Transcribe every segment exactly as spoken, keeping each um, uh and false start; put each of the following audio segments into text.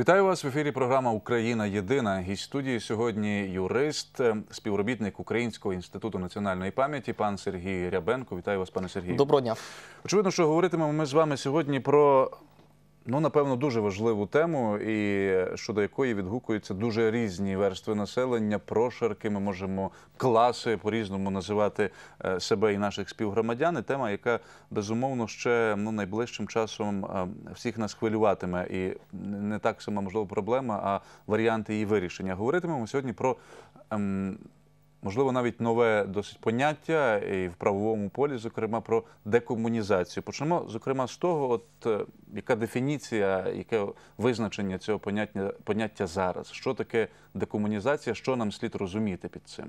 Вітаю вас в ефірі програма «Україна єдина». Гість студії сьогодні юрист, співробітник Українського інституту національної пам'яті, пан Сергій Рябенко. Вітаю вас, пане Сергію. Доброго дня. Очевидно, що говоритимемо ми з вами сьогодні про, ну, напевно, дуже важливу тему, і щодо якої відгукуються дуже різні верстви населення, прошарки, ми можемо класи по-різному називати себе і наших співгромадян. І тема, яка, безумовно, ще ну, найближчим часом всіх нас хвилюватиме. І не так сама, можливо, проблема, а варіанти її вирішення. Говоритимемо сьогодні про, ем, можливо, навіть нове досить поняття і в правовому полі, зокрема, про декомунізацію. Почнемо, зокрема, з того, от, яка дефініція, яке визначення цього поняття, поняття зараз. Що таке декомунізація, що нам слід розуміти під цим?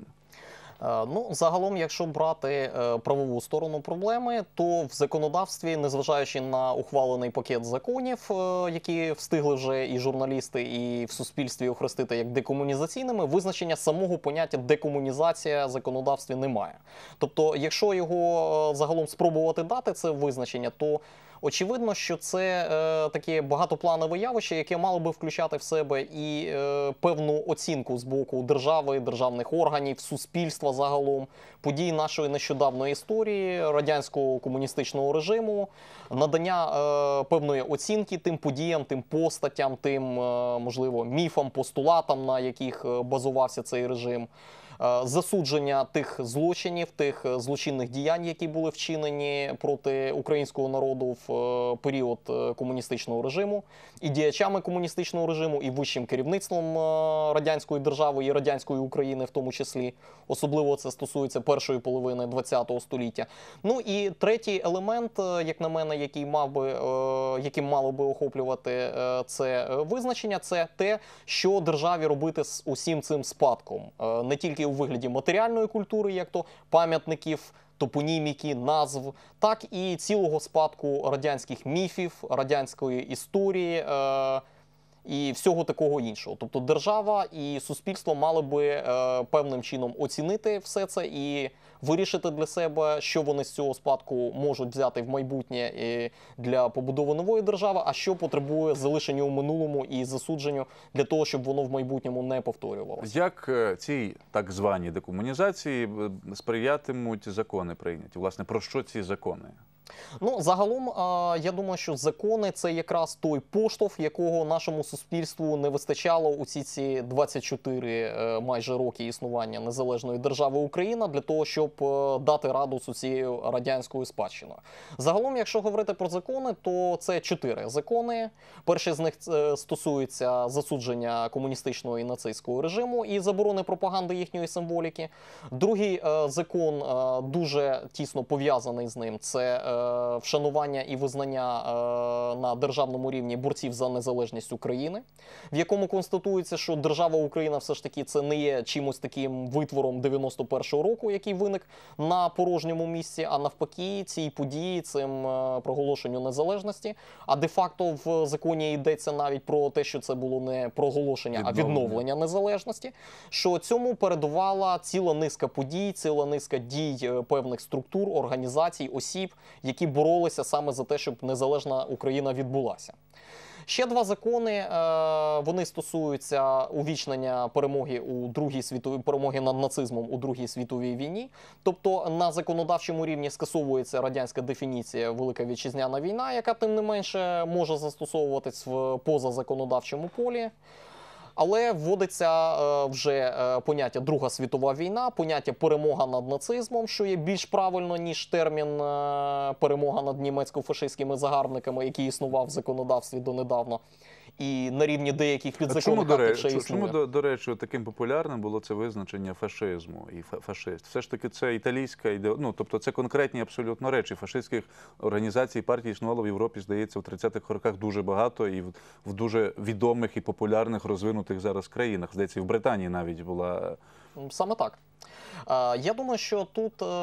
Ну, загалом, якщо брати правову сторону проблеми, то в законодавстві, незважаючи на ухвалений пакет законів, які встигли вже і журналісти, і в суспільстві охрестити як декомунізаційними, визначення самого поняття декомунізація в законодавстві немає. Тобто, якщо його загалом спробувати дати, це визначення, то очевидно, що це е, таке багатопланове явище, яке мало би включати в себе і е, певну оцінку з боку держави, державних органів, суспільства загалом, подій нашої нещодавної історії, радянського комуністичного режиму, надання е, певної оцінки тим подіям, тим постатям, тим, е, можливо, міфам, постулатам, на яких базувався цей режим. Засудження тих злочинів, тих злочинних діянь, які були вчинені проти українського народу в період комуністичного режиму, і діячами комуністичного режиму, і вищим керівництвом радянської держави і радянської України в тому числі. Особливо це стосується першої половини ХХ століття. Ну і третій елемент, як на мене, який мав би, яким мало би охоплювати це визначення, це те, що державі робити з усім цим спадком. Не тільки у вигляді матеріальної культури, як то пам'ятників, топоніміки, назв, так і цілого спадку радянських міфів, радянської історії е і всього такого іншого. Тобто держава і суспільство мали би е певним чином оцінити все це і вирішити для себе, що вони з цього спадку можуть взяти в майбутнє і для побудови нової держави, а що потребує залишення у минулому і засудженню для того, щоб воно в майбутньому не повторювалося. Як цій так званій декомунізації сприятимуть закони прийняті? Власне, про що ці закони? Ну, загалом, я думаю, що закони – це якраз той поштовх, якого нашому суспільству не вистачало у ці ці двадцять чотири майже роки існування незалежної держави Україна для того, щоб дати раду з цією радянською спадщиною. Загалом, якщо говорити про закони, то це чотири закони. Перший з них стосується засудження комуністичного і нацистського режиму і заборони пропаганди їхньої символіки. Другий закон дуже тісно пов'язаний з ним – це вшанування і визнання на державному рівні борців за незалежність України, в якому констатується, що держава Україна все ж таки це не є чимось таким витвором дев'яносто першого року, який виник на порожньому місці, а навпаки цій події, цим проголошенню незалежності. А де-факто в законі йдеться навіть про те, що це було не проголошення, а відновлення незалежності, що цьому передувала ціла низка подій, ціла низка дій певних структур, організацій, осіб, які боролися саме за те, щоб незалежна Україна відбулася. Ще два закони, вони стосуються увічнення перемоги у Другій світовій перемоги над нацизмом у Другій світовій війні. Тобто на законодавчому рівні скасовується радянська дефініція Велика Вітчизняна війна, яка тим не менше може застосовуватись в позазаконодавчому полі. Але вводиться е, вже е, поняття Друга світова війна, поняття перемога над нацизмом, що є більш правильно, ніж термін е, перемога над німецько-фашистськими загарбниками, який існував в законодавстві донедавно. І на рівні деяких підзаконних актів ще існує. Чому, до, до речі, таким популярним було це визначення фашизму і фашист? Все ж таки це італійська ідея, ну, тобто це конкретні абсолютно речі. Фашистських організацій, партій існувало в Європі, здається, в тридцятих роках дуже багато і в, в дуже відомих і популярних розвинутих зараз країнах. Здається, і в Британії навіть була Саме так. Е, Я думаю, що тут е,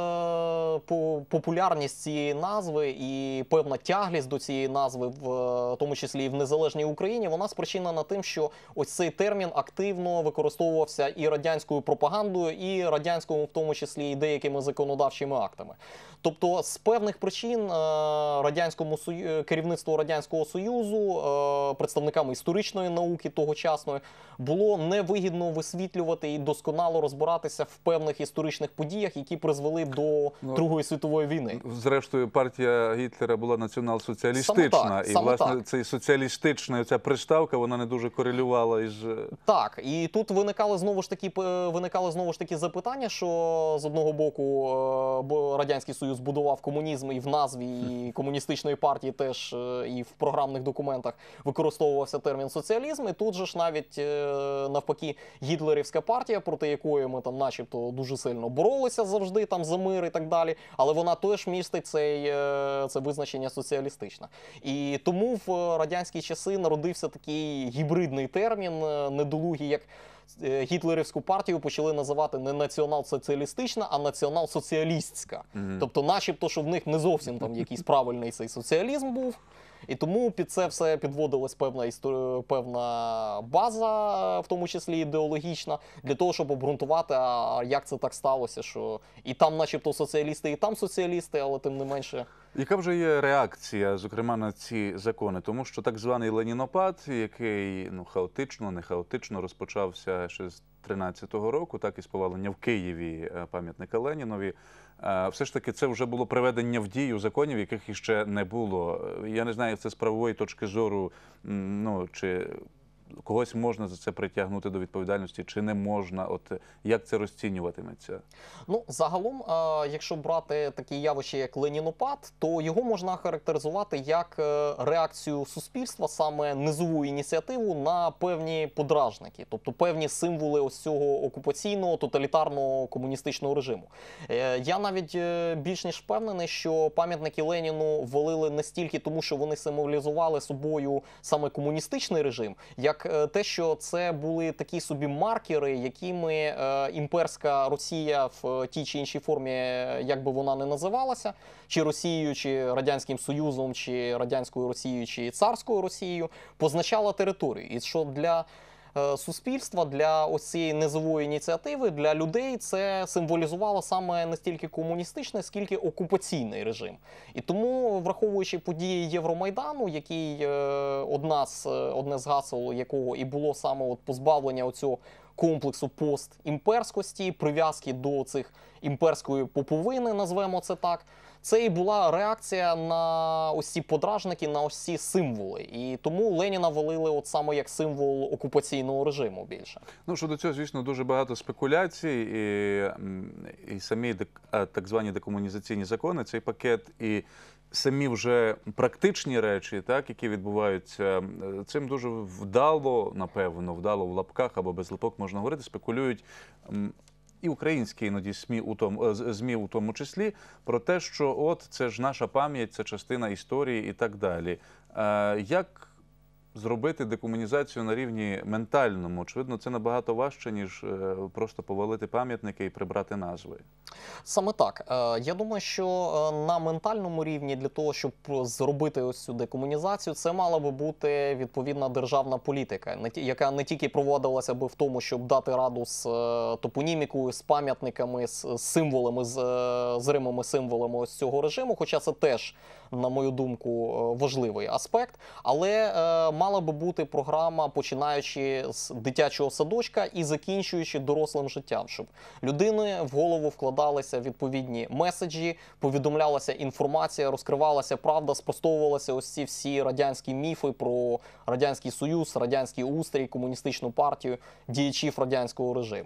по- популярність цієї назви і певна тяглість до цієї назви, в е, тому числі і в незалежній Україні, вона спричинена тим, що ось цей термін активно використовувався і радянською пропагандою, і радянською, в тому числі, і деякими законодавчими актами. Тобто, з певних причин е, радянському Сою- керівництву Радянського Союзу, е, представниками історичної науки тогочасної, було невигідно висвітлювати і досконало розбиратися в певних історичних подіях, які призвели до Ну, Другої світової війни. Зрештою, партія Гітлера була націонал-соціалістична, Саме так, і, саме власне, так. цей соціалістична ця приставка, вона не дуже корелювала із... Так, і тут виникали знову ж таки п- виникали знову ж таки запитання, що з одного боку е, бо Радянський Союз будував комунізм і в назві і комуністичної партії теж е, і в програмних документах використовувався термін соціалізм. І тут же ж навіть е, навпаки гітлерівська партія, проти якої ми там, начебто, дуже сильно боролися завжди там за мир і так далі, але вона теж містить цей, е, це визначення соціалістичне. І тому в радянські часи народився такий гібридний термін, е, недолугий, як е, гітлерівську партію почали називати не націонал-соціалістична, а націонал-соціалістська. Мгм. Тобто, начебто, що в них не зовсім там якийсь правильний цей соціалізм був. І тому під це все підводилась певна історія, певна база, в тому числі ідеологічна, для того, щоб обґрунтувати, а як це так сталося, що і там, начебто, соціалісти, і там соціалісти, але тим не менше. Яка вже є реакція, зокрема, на ці закони? Тому що так званий ленінопад, який ну, хаотично, не хаотично розпочався ще з тринадцятого року, так і з повалення в Києві е, пам'ятника Ленінові, е, все ж таки це вже було приведення в дію законів, яких іще не було. Е, Я не знаю, це з правової точки зору, м, ну, чи когось можна за це притягнути до відповідальності, чи не можна? От як це розцінюватиметься? Ну, загалом, е, якщо брати такі явища, як ленінопад, то його можна характеризувати як е, реакцію суспільства, саме низову ініціативу на певні подражники, тобто певні символи ось цього окупаційного, тоталітарного комуністичного режиму. Е, Я навіть е, більш ніж впевнений, що пам'ятники Леніну валили не стільки тому, що вони символізували собою саме комуністичний режим, як е, те, що це були такі собі маркери, якими е, імперська Росія в тій чи іншій формі, як би вона не називалася, чи Росією, чи Радянським Союзом, чи Радянською Росією, чи Царською Росією, позначала територію. І що для е, суспільства, для ось цієї низової ініціативи, для людей це символізувало саме не стільки комуністичний, скільки окупаційний режим. І тому, враховуючи події Євромайдану, який е, одна з, одне з гасел якого і було саме от позбавлення оцього комплексу постімперськості, прив'язки до цих імперської поповини, назвемо це так, це і була реакція на ось ці подражники, на ось ці символи. І тому Леніна валили от саме як символ окупаційного режиму більше. Ну, щодо цього, звісно, дуже багато спекуляцій, і, м, і самі дек- а, так звані декомунізаційні закони, цей пакет, і самі вже практичні речі, так, які відбуваються, м, цим дуже вдало, напевно, вдало в лапках або без лапок можна говорити, спекулюють м, і українські іноді СМІ у тому, е, з- ЗМІ у тому числі, про те, що от це ж наша пам'ять, це частина історії і так далі. Е, Як зробити декомунізацію на рівні ментальному? Очевидно, це набагато важче, ніж е, просто повалити пам'ятники і прибрати назви. Саме так. Е, Я думаю, що е, на ментальному рівні для того, щоб зробити ось цю декомунізацію, це мала би бути відповідна державна політика, не ті- яка не тільки проводилася би в тому, щоб дати раду з е, топонімікою, з пам'ятниками, з з символами, з е, зримими символами ось цього режиму, хоча це теж, на мою думку, е, важливий аспект, але е, мала би бути програма, починаючи з дитячого садочка і закінчуючи дорослим життям, щоб людини в голову вкладалися відповідні меседжі, повідомлялася інформація, розкривалася правда, спростовувалися ось ці всі радянські міфи про Радянський Союз, Радянський устрій, комуністичну партію, діячів радянського режиму.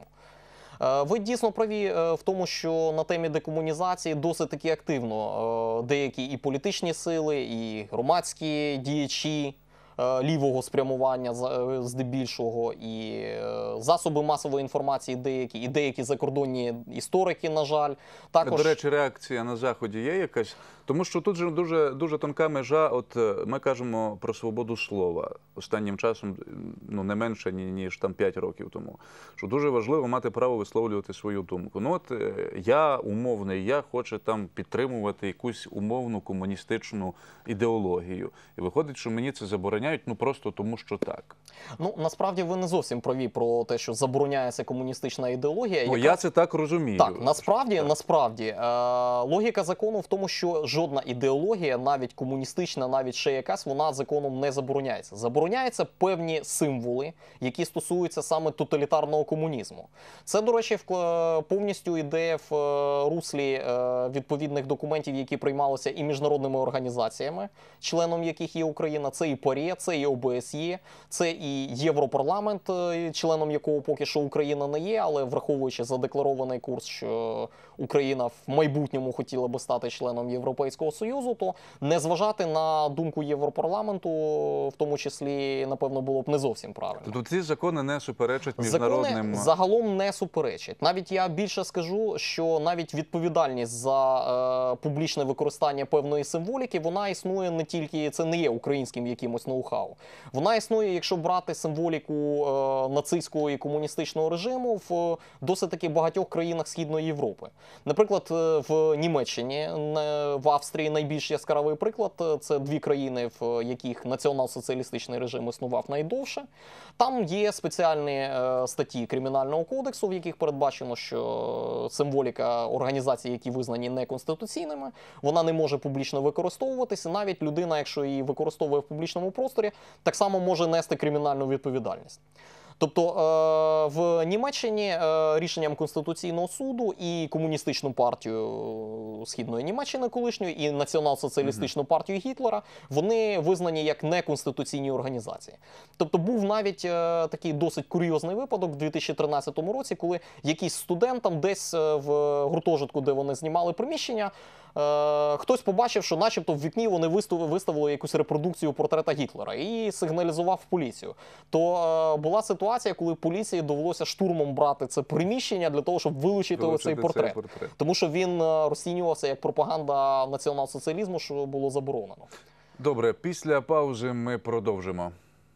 Е, Ви дійсно праві е, в тому, що на темі декомунізації досить таки активно е, деякі і політичні сили, і громадські діячі е, лівого спрямування за- е, здебільшого, і е, засоби масової інформації деякі, і деякі закордонні історики, на жаль. Також... До речі, реакція на Заході є якась? Тому що тут же дуже, дуже тонка межа. От е, ми кажемо про свободу слова останнім часом, ну не менше, ні- ніж там п'ять років тому. Що дуже важливо мати право висловлювати свою думку. Ну от е, я умовний, я хочу там підтримувати якусь умовну комуністичну ідеологію. І виходить, що мені це забороняють, ну просто тому, що так. Ну, насправді ви не зовсім праві про те, що забороняється комуністична ідеологія. Ну, яка- я це так розумію. Так, насправді, Так. насправді е, логіка закону в тому, що жодна ідеологія, навіть комуністична, навіть ще якась, вона законом не забороняється. Забороняються певні символи, які стосуються саме тоталітарного комунізму. Це, до речі, вкла- повністю йде в е, руслі е, відповідних документів, які приймалися і міжнародними організаціями, членом яких є Україна. Це і ПАРЄ, це і О Б С Є, це і Європарламент, е, членом якого поки що Україна не є, але враховуючи задекларований курс, що Україна в майбутньому хотіла би стати членом Європейського Союзу, то не зважати на думку Європарламенту, в тому числі, напевно, було б не зовсім правильно. Тобто ці закони не суперечать міжнародним... Закони загалом не суперечать. Навіть я більше скажу, що навіть відповідальність за е, публічне використання певної символіки, вона існує не тільки, це не є українським якимось ноу-хау. Вона існує, якщо брати символіку е, нацистського і комуністичного режиму в е, досить таки багатьох країнах Східної Європи. Наприклад, е, в Німеччині, не- в Австрії найбільш яскравий приклад е, – це дві країни, в яких націонал-соціалістичний режим існував найдовше. Там є спеціальні е, статті Кримінального кодексу, в яких передбачено, що символіка організацій, які визнані неконституційними, вона не може публічно використовуватися. Навіть людина, якщо її використовує в публічному просторі, так само може нести кримінальну відповідальність. Тобто е, в Німеччині е, рішенням Конституційного суду і комуністичну партію Східної Німеччини колишньої, і націонал-соціалістичну партію Гітлера, вони визнані як неконституційні організації. Тобто був навіть е, такий досить курйозний випадок в дві тисячі тринадцятому році, коли якийсь студент там десь е, в гуртожитку, де вони знімали приміщення, Е, хтось побачив, що начебто в вікні вони виставили, виставили якусь репродукцію портрета Гітлера і сигналізував в поліцію. То е, була ситуація, коли поліції довелося штурмом брати це приміщення для того, щоб вилучити Вилучити оцей портрет. цей портрет. Тому що він е, розцінювався як пропаганда націонал-соціалізму, що було заборонено. Добре, після паузи ми продовжимо.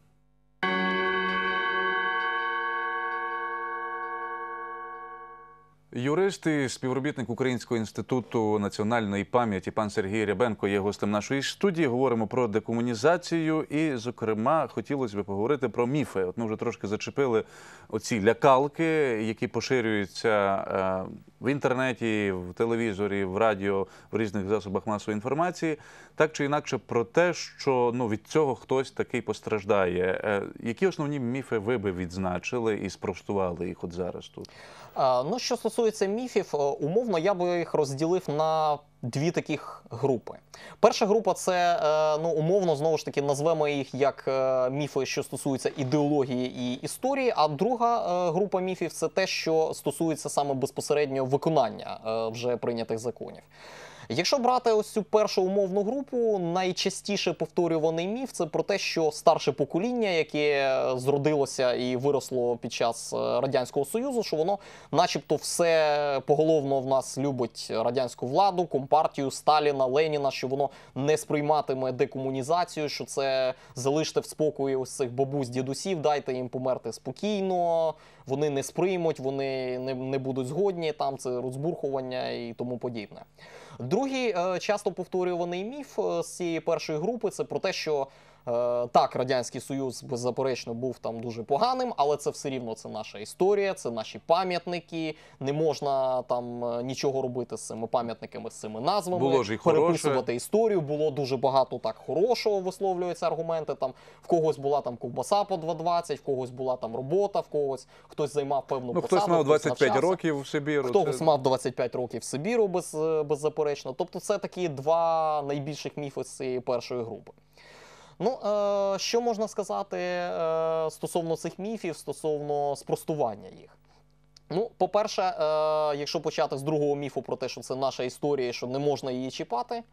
Юрист і співробітник Українського інституту національної пам'яті пан Сергій Рябенко є гостем нашої студії. Говоримо про декомунізацію і, зокрема, хотілося б поговорити про міфи. От ми вже трошки зачепили оці лякалки, які поширюються е, в інтернеті, в телевізорі, в радіо, в різних засобах масової інформації. Так чи інакше про те, що ну, від цього хтось такий постраждає. Е, які основні міфи ви би відзначили і спростували їх от зараз тут? А, ну, що стосується міфів, е, умовно я би їх розділив на дві таких групи. Перша група – це, е, ну, умовно, знову ж таки, назвемо їх як е, міфи, що стосуються ідеології і історії, а друга е, група міфів – це те, що стосується саме безпосередньо виконання е, вже прийнятих законів. Якщо брати ось цю першу умовну групу, найчастіше повторюваний міф – це про те, що старше покоління, яке зродилося і виросло під час Радянського Союзу, що воно начебто все поголовно в нас любить радянську владу, компартію, Сталіна, Леніна, що воно не сприйматиме декомунізацію, що це залиште в спокої ось цих бабусь, дідусів, дайте їм померти спокійно, вони не сприймуть, вони не, не будуть згодні, там це розбурхування і тому подібне. Другий е, часто повторюваний міф е, з цієї першої групи – це про те, що е, так, Радянський Союз, беззаперечно, був там дуже поганим, але це все рівно це наша історія, це наші пам'ятники, не можна там е, нічого робити з цими пам'ятниками, з цими назвами, Було ж і переписувати хороше. історію, було дуже багато так хорошого, висловлюються аргументи, там в когось була там ковбаса по два двадцять, в когось була там робота, в когось хтось займав певну Ну, посаду, хтось мав двадцять п'ять навчався. років в Сибіру. Хтось це- мав двадцять п'ять років Сибіру, без, беззаперечно. Тобто це такі два найбільших міфи з цієї першої групи. Ну, е, що можна сказати е, стосовно цих міфів, стосовно спростування їх? Ну, по-перше, е, якщо почати з другого міфу про те, що це наша історія, що не можна її чіпати,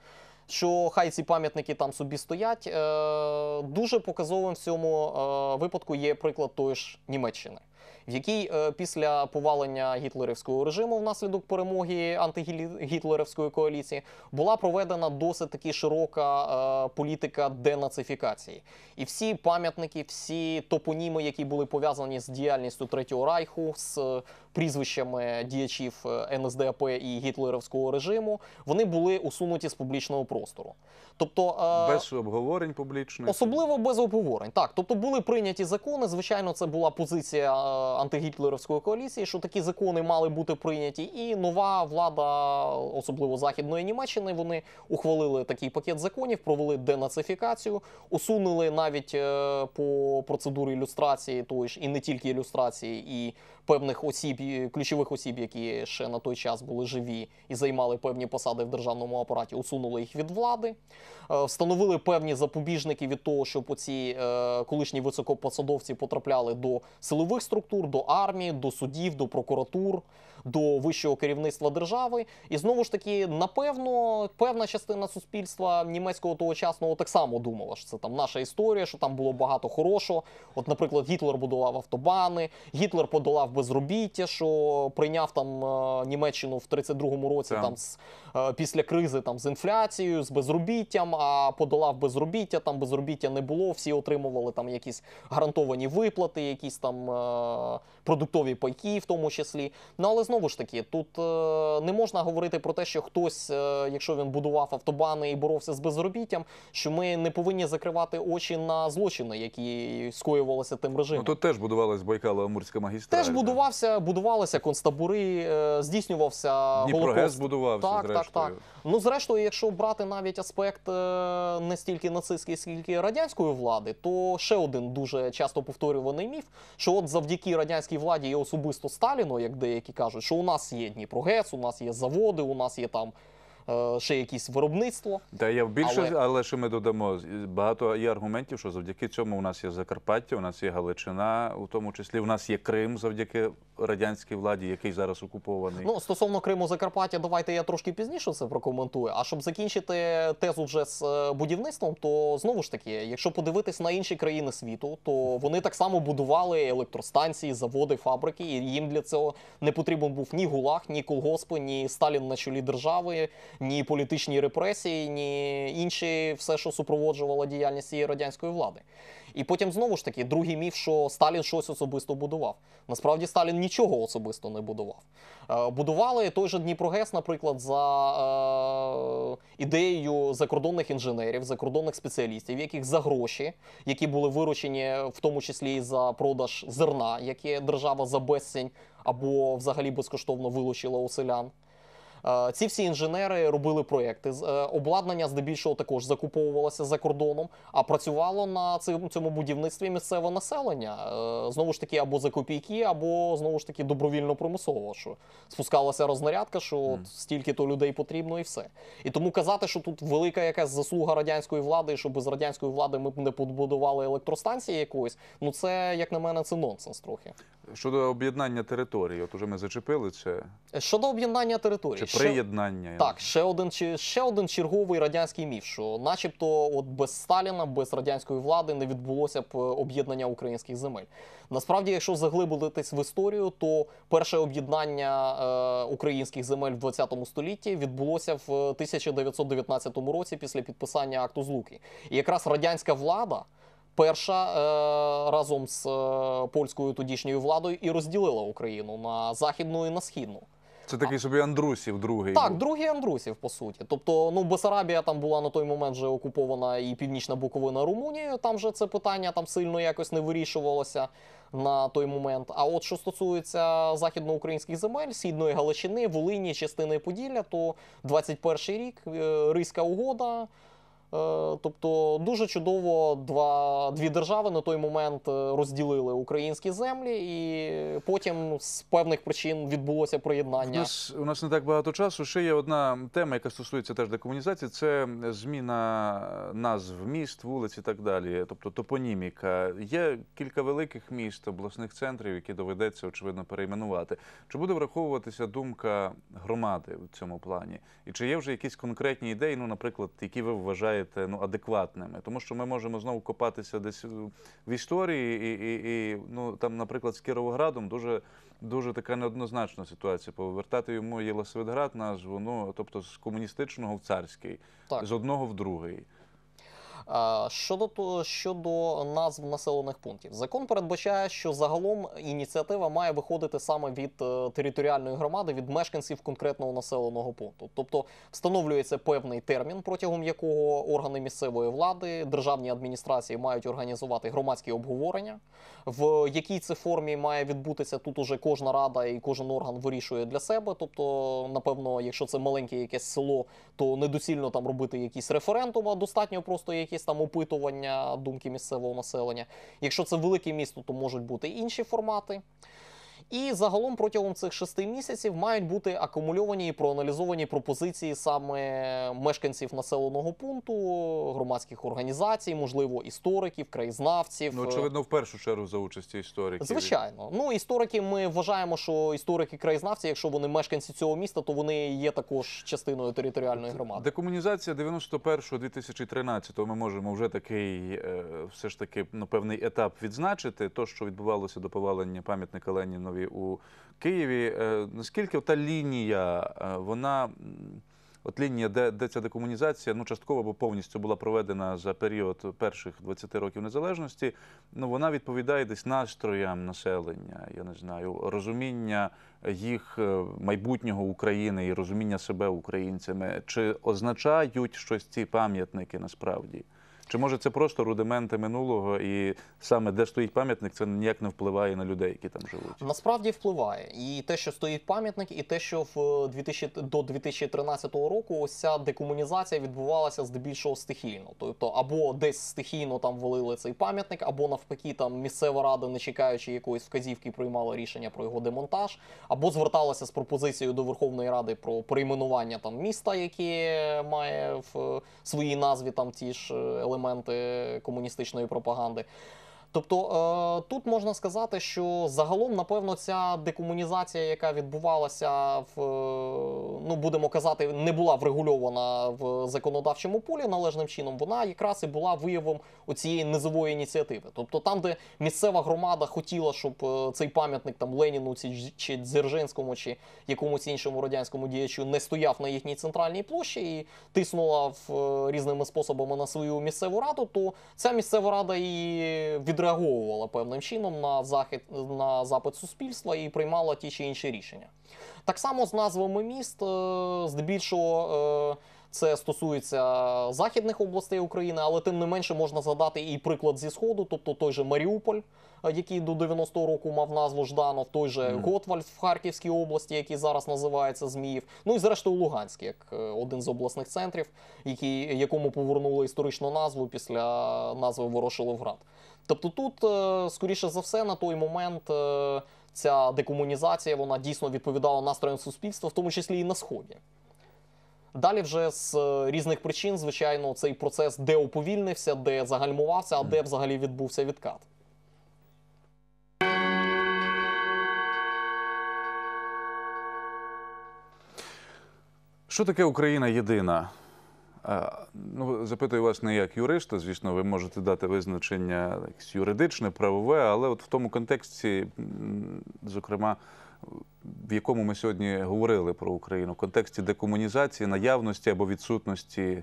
що хай ці пам'ятники там собі стоять. Е, дуже показовим в цьому е, випадку є приклад тої ж Німеччини, в якій е, після повалення гітлерівського режиму внаслідок перемоги антигітлерівської коаліції була проведена досить таки широка е, політика денацифікації. І всі пам'ятники, всі топоніми, які були пов'язані з діяльністю Третього Райху, з е, прізвищами діячів ен ес де ап і гітлерівського режиму, вони були усунуті з публічного простору. Тобто, е, Без обговорень публічних. особливо без обговорень. Так, тобто були прийняті закони, звичайно, це була позиція е, антигітлерівської коаліції, що такі закони мали бути прийняті, і нова влада, особливо Західної Німеччини, вони ухвалили такий пакет законів, провели денацифікацію, усунули навіть е, по процедурі ілюстрації, тої ж, і не тільки ілюстрації, і певних осіб, і ключових осіб, які ще на той час були живі і займали певні посади в державному апараті, усунули їх від влади. Е, Встановили певні запобіжники від того, щоб оці е, колишні високопосадовці потрапляли до силових структур, до армії, до судів, до прокуратур, до вищого керівництва держави. І знову ж таки, напевно, певна частина суспільства німецького тогочасного так само думала, що це там наша історія, що там було багато хорошого. От, наприклад, Гітлер будував автобани, Гітлер подолав безробіття, що прийняв там е, Німеччину в тридцять другому році Так. там з, е, після кризи там з інфляцією, з безробіттям, а подолав безробіття, там безробіття не було, всі отримували там якісь гарантовані виплати, якісь там е, продуктові пайки в тому числі. Ну, але знову ж таки, тут е, не можна говорити про те, що хтось, е, якщо він будував автобани і боровся з безробіттям, що ми не повинні закривати очі на злочини, які скоювалися тим режимом. Ну, тут теж будувалась Байкало-Амурська магістраль. Теж будувався, будувалися концтабори, е, здійснювався Дніпрогес Голокост. будувався, Так, так, зрештою. так. Ну, зрештою, якщо брати навіть аспект е, не стільки нацистський, скільки радянської влади, то ще один дуже часто повторюваний міф, що от завдяки радянській владі і особисто Сталіну, як деякі кажуть, що у нас є Дніпрогес, у нас є заводи, у нас є там е, ще якісь виробництво. Та я більше, Але- але... ще ми додамо, багато є аргументів, що завдяки цьому у нас є Закарпаття, у нас є Галичина, у тому числі, у нас є Крим завдяки радянській владі, який зараз окупований. Ну, стосовно Криму, Закарпаття, давайте я трошки пізніше це прокоментую. А щоб закінчити тезу вже з е, будівництвом, то знову ж таки, якщо подивитись на інші країни світу, то вони так само будували електростанції, заводи, фабрики, і їм для цього не потрібен був ні ГУЛАГ, ні колгоспи, ні Сталін на чолі держави, ні політичні репресії, ні інші все, що супроводжувало діяльність цієї радянської влади. І потім знову ж таки, другий міф, що Сталін щось особисто будував. Насправді Сталін нічого особисто не будував. Е, будували той же Дніпрогес, наприклад, за е, ідеєю закордонних інженерів, закордонних спеціалістів, яких за гроші, які були виручені в тому числі і за продаж зерна, яке держава за безцінь або взагалі безкоштовно вилучила у селян. Е, Ці всі інженери робили проєкти. З- е, Обладнання здебільшого також закуповувалося за кордоном, а працювало на цим- цьому будівництві місцеве населення. Е, Знову ж таки, або за копійки, або знову ж таки добровільно-примусово. Що спускалася рознарядка, що от стільки-то людей потрібно і все. І тому казати, що тут велика якась заслуга радянської влади, і що без радянської влади ми б не побудували електростанції якоїсь, ну це, як на мене, це нонсенс трохи. Щодо об'єднання територій, от уже ми зачепили це, Щодо об'єднання територій. чи ще- приєднання. Так, ще один, чи- ще один черговий радянський міф, що начебто от без Сталіна, без радянської влади не відбулося б е, об'єднання українських земель. Насправді, якщо заглибитись в історію, то перше об'єднання е, українських земель в ХХ столітті відбулося в тисяча дев'ятсот дев'ятнадцятому році після підписання Акту Злуки. І якраз радянська влада перша е, разом з е, польською тодішньою владою і розділила Україну на західну і на східну. Це такий собі Андрусів другий. Так, був. другий Андрусів, по суті. Тобто, ну, Бессарабія там була на той момент вже окупована, і Північна Буковина Румунією, там вже це питання там сильно якось не вирішувалося на той момент. А от що стосується західноукраїнських земель, Східної Галичини, Волині, частини Поділля, то двадцять перший рік, е, Ризька угода, Тобто дуже чудово два, дві держави на той момент розділили українські землі, і потім з певних причин відбулося У приєднання. нас, у нас не так багато часу. Ще є одна тема, яка стосується теж декомунізації. Це зміна назв міст, вулиць і так далі. Тобто топоніміка. Є кілька великих міст, обласних центрів, які доведеться, очевидно, перейменувати. Чи буде враховуватися думка громади в цьому плані? І чи є вже якісь конкретні ідеї, ну, наприклад, які ви вважаєте ну, адекватними? Тому що ми можемо знову копатися десь в історії і, і, і ну, там, наприклад, з Кіровоградом дуже Дуже така неоднозначна ситуація. Повертати йому Єлисаветград назву, ну, тобто з комуністичного в царський, Так. з одного в другий. Щодо, то- щодо назв населених пунктів, закон передбачає, що загалом ініціатива має виходити саме від е, територіальної громади, від мешканців конкретного населеного пункту. Тобто встановлюється певний термін, протягом якого органи місцевої влади, державні адміністрації мають організувати громадські обговорення. В якій це формі має відбутися, тут уже кожна рада і кожен орган вирішує для себе. Тобто, напевно, якщо це маленьке якесь село, то недоцільно там робити якийсь референдум, а достатньо просто якісь там опитування думки місцевого населення. Якщо це велике місто, то можуть бути інші формати. І загалом протягом цих шести місяців мають бути акумульовані і проаналізовані пропозиції саме мешканців населеного пункту, громадських організацій, можливо, істориків, краєзнавців. Ну, очевидно, в першу чергу за участі істориків. Звичайно. Ну, історики, ми вважаємо, що історики-краєзнавці, якщо вони мешканці цього міста, то вони є також частиною територіальної громади. Декомунізація дев'яносто першого - дві тисячі тринадцятого ми можемо вже такий, е, все ж таки, ну, певний етап відзначити. То, що відбувалося до повалення пам'ятника Ленінові у Києві. Е, наскільки та лінія, е, вона, м, от лінія, де, де ця декомунізація, ну, частково або повністю була проведена за період перших двадцяти років незалежності, ну, вона відповідає десь настроям населення, я не знаю, розуміння їх е, майбутнього України і розуміння себе українцями. Чи означають щось ці пам'ятники насправді? Чи може це просто рудименти минулого, і саме де стоїть пам'ятник, це ніяк не впливає на людей, які там живуть? Насправді впливає. І те, що стоїть пам'ятник, і те, що в дві тисячі, до дві тисячі тринадцятого року ось ця декомунізація відбувалася здебільшого стихійно. Тобто або десь стихійно там валили цей пам'ятник, або навпаки там місцева рада, не чекаючи якоїсь вказівки, приймала рішення про його демонтаж, або зверталася з пропозицією до Верховної Ради про перейменування там міста, яке має в своїй назві там ті ж елементи елементи комуністичної пропаганди. Тобто е, тут можна сказати, що загалом, напевно, ця декомунізація, яка відбувалася, в, ну, будемо казати, не була врегульована в законодавчому полі належним чином, вона якраз і була виявом оцієї низової ініціативи. Тобто там, де місцева громада хотіла, щоб цей пам'ятник там Леніну чи Дзержинському, чи якомусь іншому радянському діячу не стояв на їхній центральній площі і тиснула в, різними способами на свою місцеву раду, то ця місцева рада і відреаговувала певним чином на захід, на запит суспільства і приймала ті чи інші рішення. Так само з назвами міст, здебільшого це стосується західних областей України, але тим не менше можна згадати і приклад зі Сходу, тобто той же Маріуполь, який до дев'яностого року мав назву Жданов, той же mm. Готвальд в Харківській області, який зараз називається Зміїв, ну і зрештою Луганськ, як один з обласних центрів, який, якому повернули історичну назву після назви Ворошиловград. Тобто тут, скоріше за все, на той момент ця декомунізація, вона дійсно відповідала настроям суспільства, в тому числі і на Сході. Далі вже з різних причин, звичайно, цей процес де уповільнився, де загальмувався, а де взагалі відбувся відкат. Що таке Україна єдина? Ну, запитую вас не як юриста, звісно, ви можете дати визначення якесь юридичне, правове, але от в тому контексті, зокрема, в якому ми сьогодні говорили про Україну, в контексті декомунізації, наявності або відсутності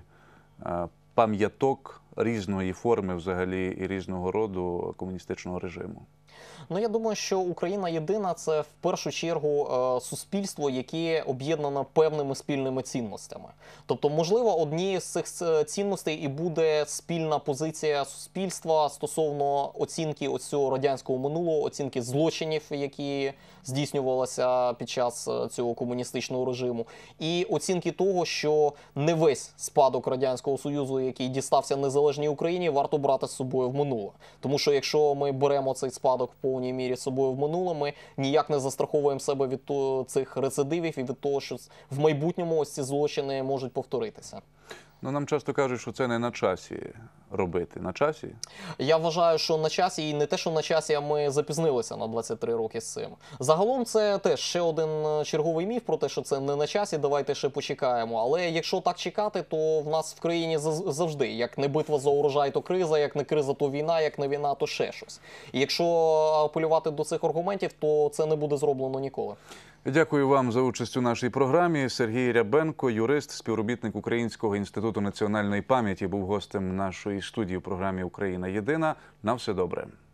пам'яток різної форми взагалі і різного роду комуністичного режиму. Ну, я думаю, що Україна єдина це в першу чергу е, суспільство, яке об'єднано певними спільними цінностями. Тобто, можливо, однією з цих е, цінностей і буде спільна позиція суспільства стосовно оцінки ось цього радянського минулого, оцінки злочинів, які здійснювалися під час е, цього комуністичного режиму, і оцінки того, що не весь спадок Радянського Союзу, який дістався незалежній Україні, варто брати з собою в минуле. Тому що якщо ми беремо цей спадок в повній мірі з собою в минуле, ми ніяк не застраховуємо себе від того- цих рецидивів і від того, що в майбутньому ось ці злочини можуть повторитися. Ну, нам часто кажуть, що це не на часі робити. На часі? Я вважаю, що на часі, і не те, що на часі, а ми запізнилися на двадцять три роки з цим. Загалом це теж ще один е, черговий міф про те, що це не на часі, давайте ще почекаємо. Але якщо так чекати, то в нас в країні заз- завжди, як не битва за урожай, то криза, як не криза, то війна, як не війна, то ще щось. І якщо апелювати до цих аргументів, то це не буде зроблено ніколи. Дякую вам за участь у нашій програмі. Сергій Рябенко, юрист, співробітник Українського інституту національної пам'яті, був гостем нашої студії у програмі «Україна єдина». На все добре.